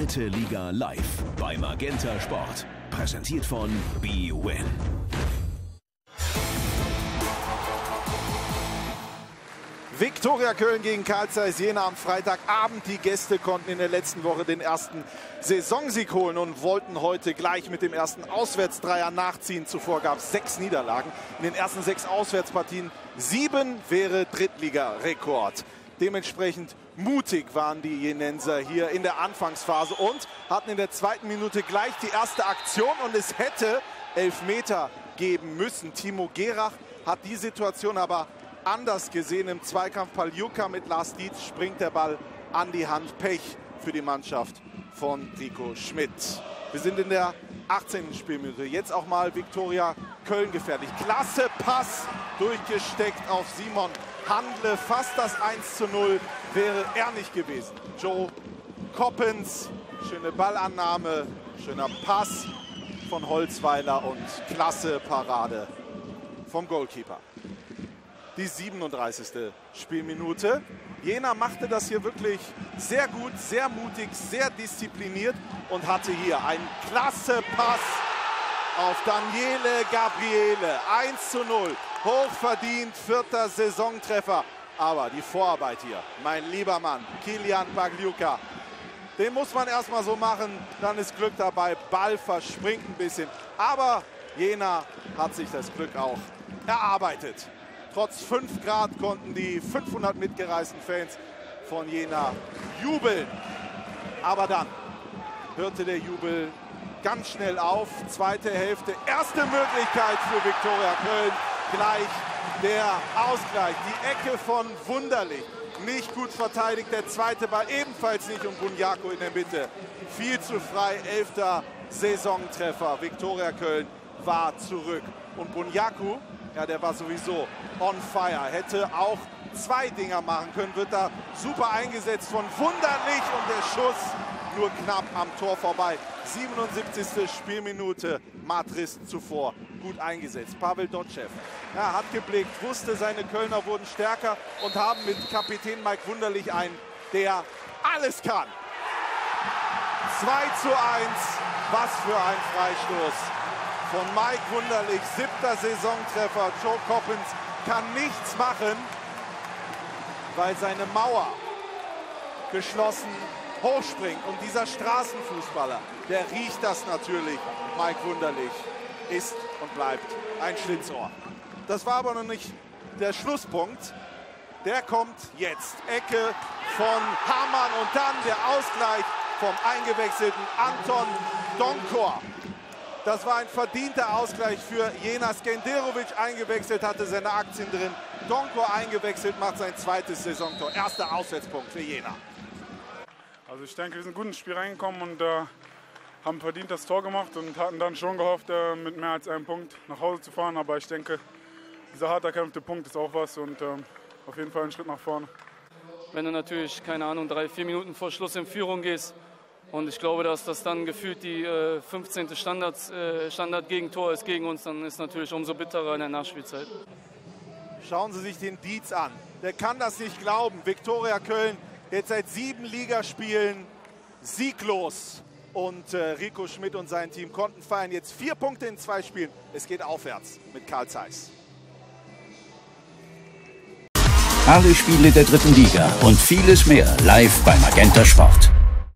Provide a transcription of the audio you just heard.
dritte Liga live bei Magenta Sport. Präsentiert von bwin. Viktoria Köln gegen Carl Zeiss Jena am Freitagabend. Die Gäste konnten in der letzten Woche den ersten Saisonsieg holen und wollten heute gleich mit dem ersten Auswärtsdreier nachziehen. Zuvor gab es 6 Niederlagen in den ersten 6 Auswärtspartien. 7 wäre Drittligarekord. Dementsprechend mutig waren die Jenenser hier in der Anfangsphase und hatten in der zweiten Minute gleich die erste Aktion und es hätte Elfmeter geben müssen. Timo Gerach hat die Situation aber anders gesehen. Im Zweikampf Pagliuca mit Lars Dietz springt der Ball an die Hand. Pech für die Mannschaft von Rico Schmidt. Wir sind in der 18. Spielminute. Jetzt auch mal Viktoria Köln gefährlich. Klasse Pass durchgesteckt auf Simon Handle. Fast das 1:0 wäre er nicht gewesen. Joe Coppens, schöne Ballannahme, schöner Pass von Holzweiler und klasse Parade vom Goalkeeper. Die 37. Spielminute. Jena machte das hier wirklich sehr gut, sehr mutig, sehr diszipliniert und hatte hier einen klasse Pass auf Daniele Gabriele. 1:0. Hochverdient, 4. Saisontreffer. Aber die Vorarbeit hier, mein lieber Mann, Kilian Pagliuca, den muss man erstmal so machen, dann ist Glück dabei. Ball verspringt ein bisschen. Aber Jena hat sich das Glück auch erarbeitet. Trotz 5 Grad konnten die 500 mitgereisten Fans von Jena jubeln. Aber dann hörte der Jubel ganz schnell auf. Zweite Hälfte, erste Möglichkeit für Viktoria Köln. Gleich der Ausgleich. Die Ecke von Wunderlich. Nicht gut verteidigt. Der zweite Ball ebenfalls nicht. Und Bunyaku in der Mitte. Viel zu frei. 11. Saisontreffer. Viktoria Köln war zurück. Und Bunyaku, ja, der war sowieso on fire. Hätte auch 2 Dinger machen können. Wird da super eingesetzt von Wunderlich. Und der Schuss nur knapp am Tor vorbei. 77. Spielminute. Matris zuvor gut eingesetzt. Pavel Dotschew, ja, hat geblickt, wusste, seine Kölner wurden stärker und haben mit Kapitän Mike Wunderlich einen, der alles kann. 2:1. Was für ein Freistoß von Mike Wunderlich. 7. Saisontreffer. Joe Coppens kann nichts machen, weil seine Mauer geschlossen hochspringt. Und dieser Straßenfußballer, der riecht das natürlich. Mike Wunderlich ist und bleibt ein Schlitzohr. Das war aber noch nicht der Schlusspunkt. Der kommt jetzt. Ecke von Hamann und dann der Ausgleich vom eingewechselten Anton Donkor. Das war ein verdienter Ausgleich für Jena. Skenderovic eingewechselt, hatte seine Aktien drin. Donkor eingewechselt, macht sein 2. Saisontor. Erster Auswärtspunkt für Jena. Also ich denke, wir sind gut ins Spiel reingekommen und haben verdient das Tor gemacht und hatten dann schon gehofft, mit mehr als einem Punkt nach Hause zu fahren. Aber ich denke, dieser hart erkämpfte Punkt ist auch was und auf jeden Fall ein Schritt nach vorne. Wenn du natürlich, keine Ahnung, 3-4 Minuten vor Schluss in Führung gehst und ich glaube, dass das dann gefühlt die 15. Standard-Gegentor ist gegen uns, dann ist es natürlich umso bitterer in der Nachspielzeit. Schauen Sie sich den Dietz an. Der kann das nicht glauben. Viktoria Köln jetzt seit 7 Ligaspielen sieglos. Und Rico Schmidt und sein Team konnten feiern. Jetzt 4 Punkte in 2 Spielen. Es geht aufwärts mit Carl Zeiss. Alle Spiele der dritten Liga und vieles mehr live bei Magenta Sport.